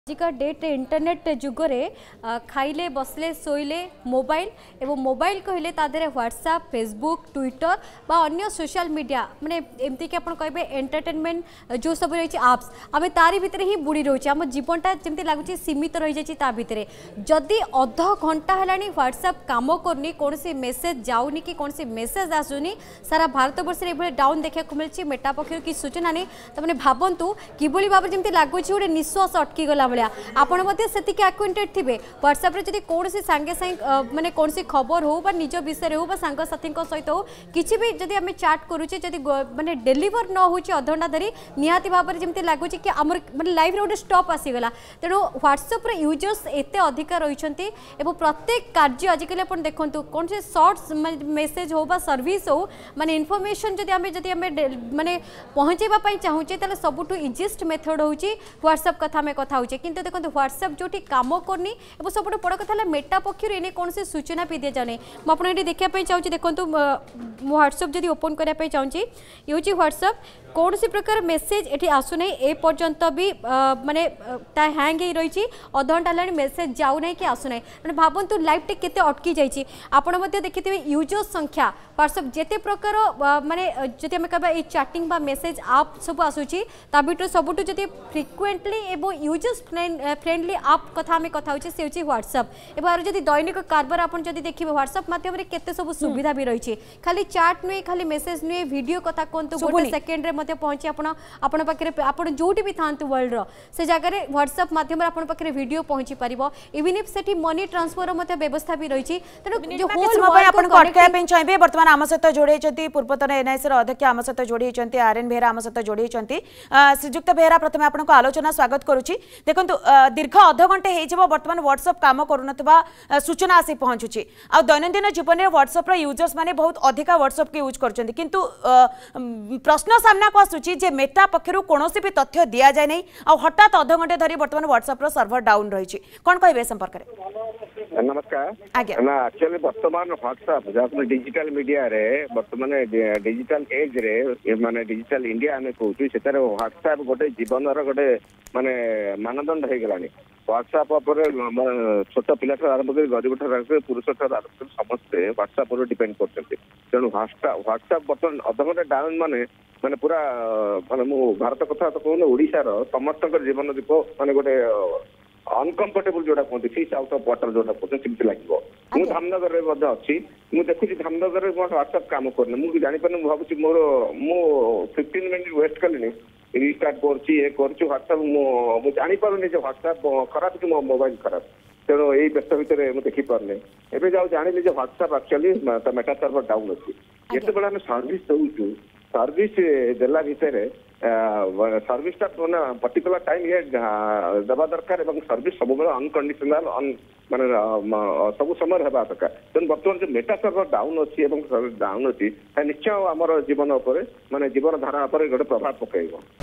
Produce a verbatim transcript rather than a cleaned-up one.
आजिका date internet जुगरे खाइले बसले शोइले mobile एवं मोबाइल कहले तादरे व्हाट्सएप फेसबुक ट्विटर बा अन्य सोशल मीडिया माने एमती कि आपण कहबे एंटरटेनमेंट जो सब रही आप्स आम तारी भितर ही बुड़ी रही आम जीवनटा जमी लगुच सीमित रही जाइए ता भितर जदि अध घंटा है व्हाट्सएप कम करनी कौन सी मेसेज जाऊनी कि कौन सी मेसेज आसुनी सारा भारत वर्ष डाउन देखा मिली मेटा पक्ष की सूचना नहीं तमें भावतु किभली भाव जमी लगुच गोटे निश्वास अटकी गला भाया आपण आक्वेंटेड थे व्हाट्सएप रे जदि कौन सांगे सांगे माने कौन सी खबर हो बा निज विषय हो सांग साथी सहित हो किसी भी जदि आम चाट करुचे जदि माने डेलीवर न हो अधघंटा धरी निहाती भाव में जमी लगुच कि आम माने लाइफ रे गोटे स्टॉप आसीगला तेणु व्हाट्सएप रे यूजर्स एते अधिक रही प्रत्येक कार्य आजिकल आप देखो कौन से सर्ट्स मेसेज हो बा सर्विस हो माने इनफॉरमेशन जदि आम जदि आम माने पहुँचेबा चाहूचे ताले सबुठु इजीएस्ट मेथड हूँ व्हाट्सएप कथा आम कथा होचे किंतु देखो व्हाट्सएप जो कम करनी सब बड़ कथा मेटा पक्षर एने कौन से सूचना भी दि जाए मुझे देखा चाहिए देखो व्हाट्सएप जब ओपन करने चाहिए ये हूँ व्हाट्सएप कौन सी प्रकार मेसेज ये आसुना ए पर्यंत भी माने हैंग हो रही अधघंटा है मेसेज जाऊना कि आसुना मैंने भावतु लाइफ टे केते अटकी जाइए आपण देखिए यूजर संख्या व्हाट्सएप जिते प्रकार माने जदि आम कह चैटिंग बा मेसेज आप सब आसूची भर सबुठ जब फ्रिक्वेंटली एवं यूजर्स फ्रेंडली आप कथा आम कथा होचे से होची व्हाट्सएप एवं जब दैनिक कारबार आप देखिए व्हाट्सएप माध्यम केते सब सुविधा भी रही खाली चैट नुहे खाली मेसेज नुहे वीडियो कथा कहतु गोटे सेकेंड रे पहुंची आपण पाखे आप जो भी था वर्ल्ड से जगह व्हाट्सएप माध्यम आपण पाखे वीडियो पहुंची पार इवन इफ से मनी ट्रांसफर व्यवस्था भी रही चाहिए बर्तमान आम सहित जोड़ी पूर्वतन एनआईसी अध्यक्ष आम सहित जोड़ी आर एन बेहरा आम सहित जोड़ी श्रीजुक्त बेहरा प्रथम आपको आलोचना स्वागत करुच्ची देखो दीर्घ अधघंटे हो बर्तमान व्हाट्सएप कम कर सूचना आसी पहुंचुची आ दैनंदिन जीवन में व्हाट्सएप यूजर्स माने बहुत अधिका व्हाट्सएप के यूज करछन्ती किंतु प्रश्न सामना को आसुची जे मेटा पक्षरु कोनोसी भी तथ्य दिया जाय नै आ हठात अधघंटे धरी बर्तमान व्हाट्सएप रो सर्वर डाउन रही कोन कहबे संपर्क रे नमस्कार ना एक्चुअली वर्तमान व्हाट्सएप जहाँ डिजिटल मीडिया रे वर्तमान डिजिटल एज रे माने डिजिटल इंडिया आम कहूँ से व्हाट्सएप गोटे जीवन गोटे माने मानदंड हो गलानी व्हाट्सएप छोट पिला आरंभ कर गरीब ठार पुरुष ठार आरंभ कर समस्ते व्हाट्सएप पर डिपेंड करते तेणु व्हाट्सएप बर्तमान अधघंटे डाउन माने माने पूरा माने मु भारत कथा तो कहूँ ओडिशार समस्त जीवन दीप माने गोटे अनकंफर्टेबल जोटा कहते फिश आउट ऑफ वाटर जोटा कहते सेमती लगे मुझे धामनगर में अच्छी मुझे देखुची धामनगर में व्हाट्सएप कम करना मुझे जापर भावी मोर मु फिफ्टीन मिनिट वेस्ट कली रिस्टार्ट कर व्हाट्सएप मुझे जापारे व्हाट्सएप खराब कि मो मोबाइल खराब तेणु यही व्यस्त भितर मुझे देखिपारे एवं जाऊ जानी WhatsApp actually Meta server down अच्छी जिते बड़े आम सर्विस दौचु सर्विस देला भितर सर्विसटा मैंने पर्टिकुलर टाइम ये देवा दरकार सर्विस सब अनकंडीशनल माने सब समय होगा दरकार तेणु बर्तमान जो मेटा सर्वर डाउन अच्छी डाउन अच्छी निश्चय आम जीवन माने जीवन धारा गोटे प्रभाव पकड़